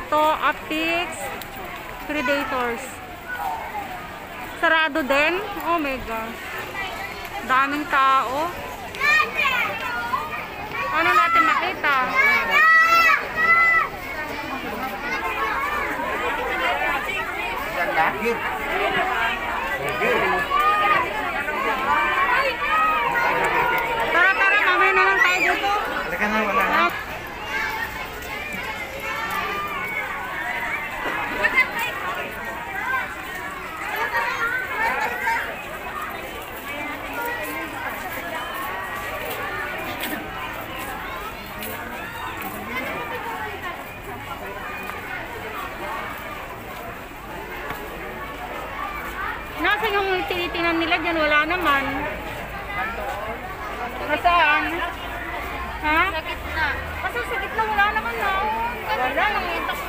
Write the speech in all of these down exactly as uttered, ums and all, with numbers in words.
dito, Apix, Predators. Sarado din. Oh my gosh. Daming tao. Ano natin makita? Tara, tara, mamaya na lang tayo dito. Halika na, wala na. Nasaan yung tinitinan nila dyan? Wala naman. Nasaan? Ha? Sa gitna. Kasi sa gitna wala naman na. Wala naman.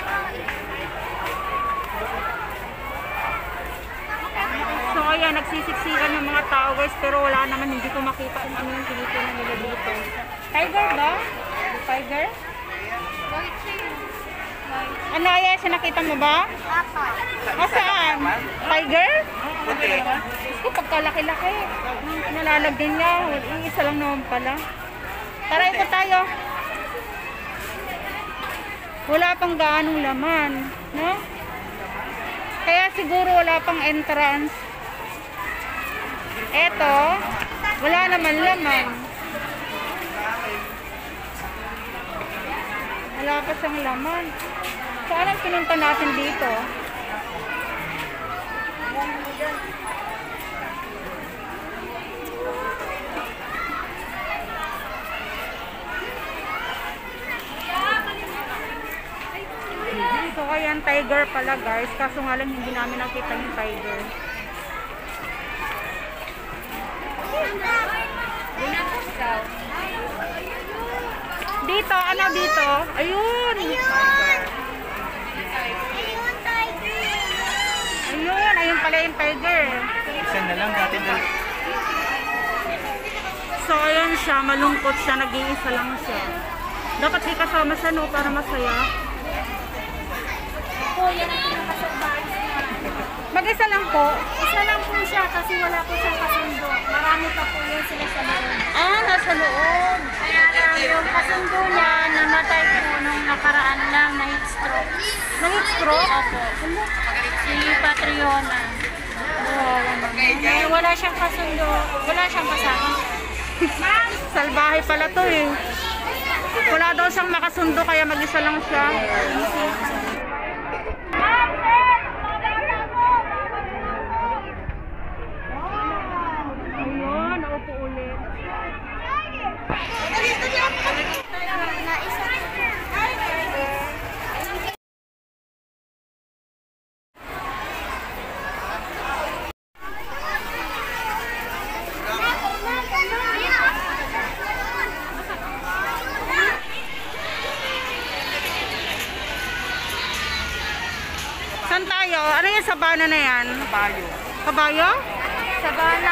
So ayan, nagsisiksikan yung mga tao guys, pero wala naman, hindi ko makita kung ano yung tinitinan nila dito. Tiger ba? Tiger? White siya. Ano ayan, siya nakita mo ba? Apa. Nasaan? Tiger? Puti. Ito pagkalaki-laki. Nalalag din niya. Iisa lang naman pala. Tara, ikot tayo. Wala pang gaanong laman. No? Kaya siguro wala pang entrance. Eto, wala naman laman. Wala pa siyang laman. Saan ang pinunta natin dito? So ayan, tiger pala guys. Kaso nga lang hindi namin nakita yung tiger. Dito, ano dito? Ayun! Ayun, ayun pala yung tiger. Isa na lang, dati dal. So ayan siya, malungkot siya, nag-iisa lang siya. Dapat di kasama siya no, para masaya. Po, yan ang pinakasurprise niya. Mag-isa lang po. Isa lang po siya kasi wala po siyang kasundo. Marami pa po yun sila sa loob. Ah, nasa loob. Kaya lang yung kasundo niya, namatay po nung nakaraan lang na heat stroke. Nang stroke? Opo. Si Patriona. Eh, wala siyang kasundo. Wala siyang kasama. Salbahe pala to eh. Wala daw siyang makasundo kaya mag-isa lang siya. Ayun, naupo ulit. Saan tayo? Ano yung sabana na yan? Kabayo. Kabayo? Sabana.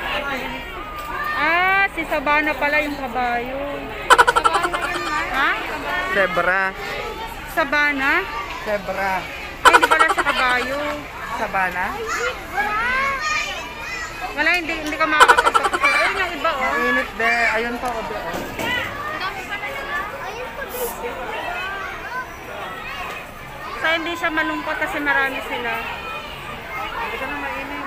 Ah, si sabana pala yung kabayo. Ha? Zebra. Sabana? Zebra. Ay, hindi pala sa kabayo. Sabana. Wala, hindi, hindi ka makakapagpapasal. Ayun yung iba oh. Init de. Ayun pa o de. So, hindi siya malungkot kasi marami sila. Hindi ka na mainit.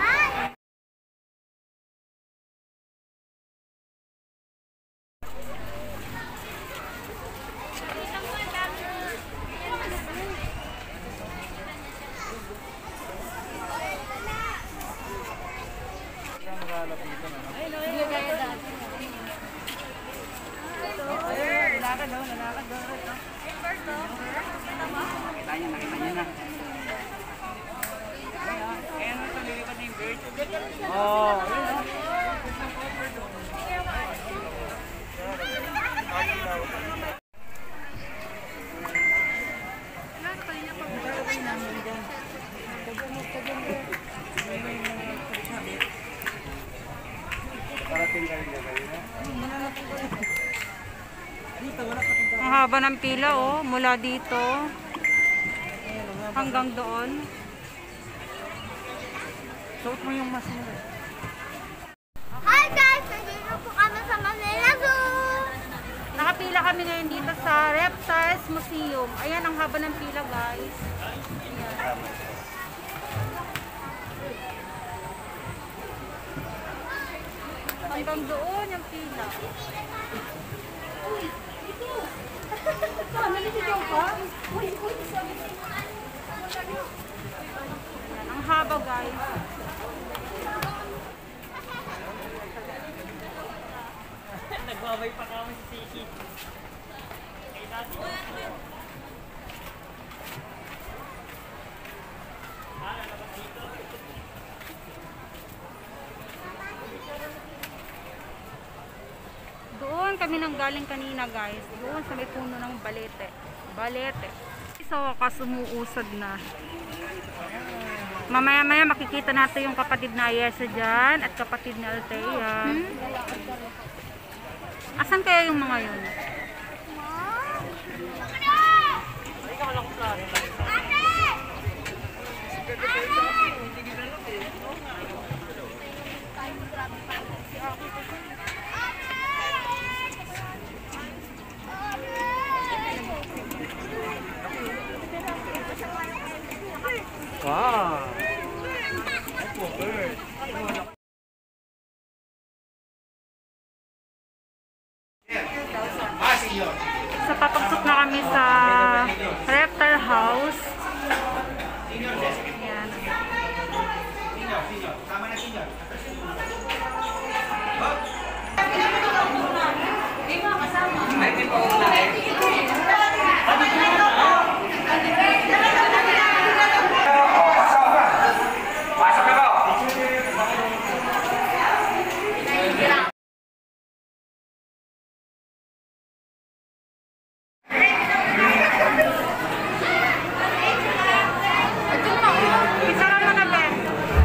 Lalakad daw, lalakad daw. Nakita niya, nakita niya na. Ayan o, lilipad na yung bird. Oo. Ang haba ng pila oh, mula dito. Hanggang doon. Suot mo yung mask mo. Hi guys! Nandito po kami sa Manila Zoo! Nakapila kami ngayon dito sa Reptiles Museum. Ayan ang haba ng pila, guys. Ayan. Hanggang doon yung pila. Uy, ito! Nalisigaw ka? Uy, uy, sabi ko. Ayan, ang haba, guys. Nagbabay pa kami sa Siki. Kay dati. Doon kami nang galing kanina, guys. Doon sa may puno ng balete. Balete. Sa wakas umuusad na. Mamaya-maya makikita natin yung kapatid na Ayesa dyan at kapatid na Althea. Hmm? Asan kaya yung mga yun? Wow! So, papasok na kami sa reptile house. Ayan. Isara mo na, Ben.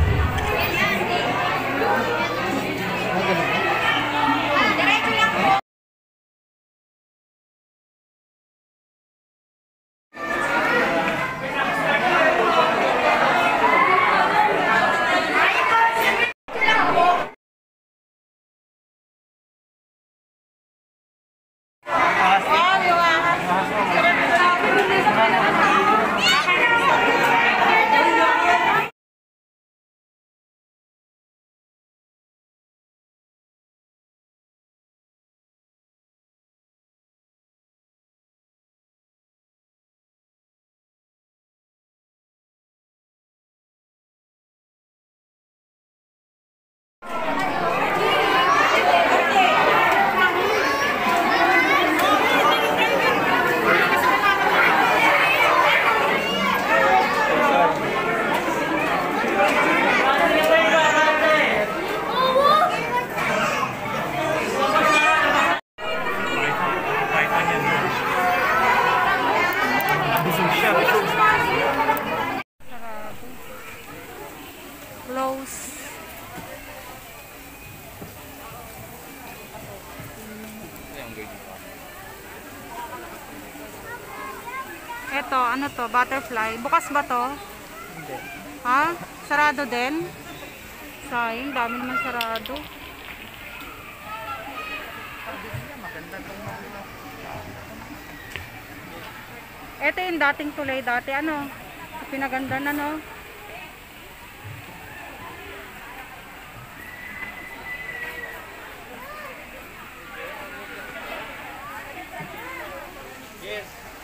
Close. Eto, ano to? Butterfly. Bukas ba to? Hindi. Ha? Sarado din? Sayang, dami naman sarado. Maganda tong mga. Ito yung dating tulay dati. Ano? Pinaganda na, no? Yes.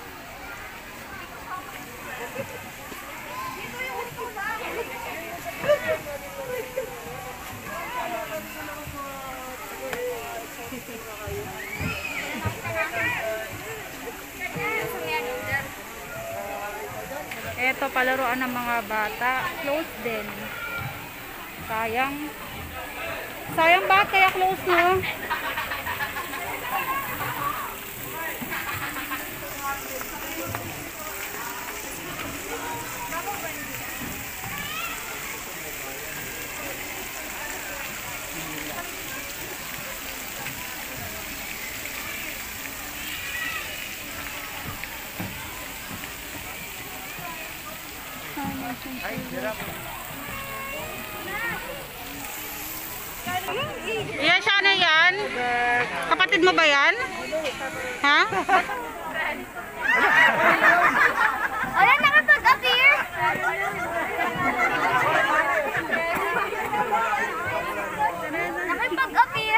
Ito, palaruan ng mga bata. Close din. Sayang. Sayang ba? Kaya close, no? Ay, hirap. Yan siya na yan? Kapatid mo ba yan? Ha? Wala nakapag-appear. Nakapag-appear.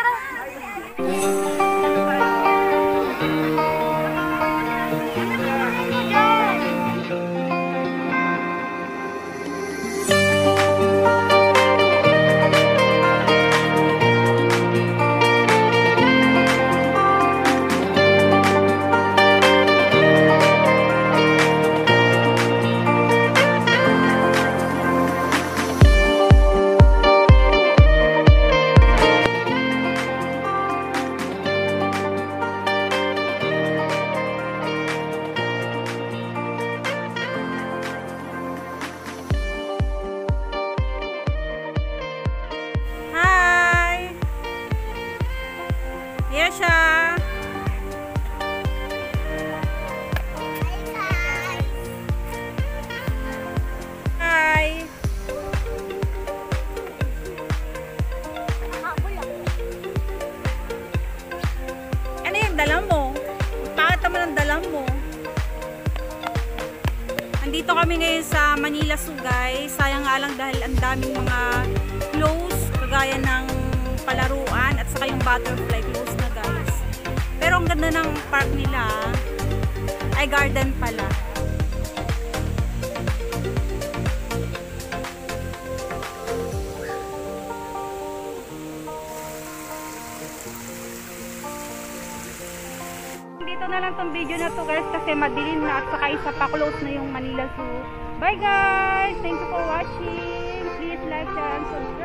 Ayan siya. Hi. Ano yung dala mo? Bakit naman ang dala mo? Andito kami ngayon sa Manila Zoo, guys. Sayang nga lang dahil ang daming mga close, kagaya ng palaruan at saka yung butterfly close na, guys. Pero ang ganda ng park nila, ay garden pala. Dito na lang tong video na to, guys, kasi madilim na at saka isa pa close na yung Manila Zoo. Bye, guys! Thank you for watching. Please like, share, and subscribe.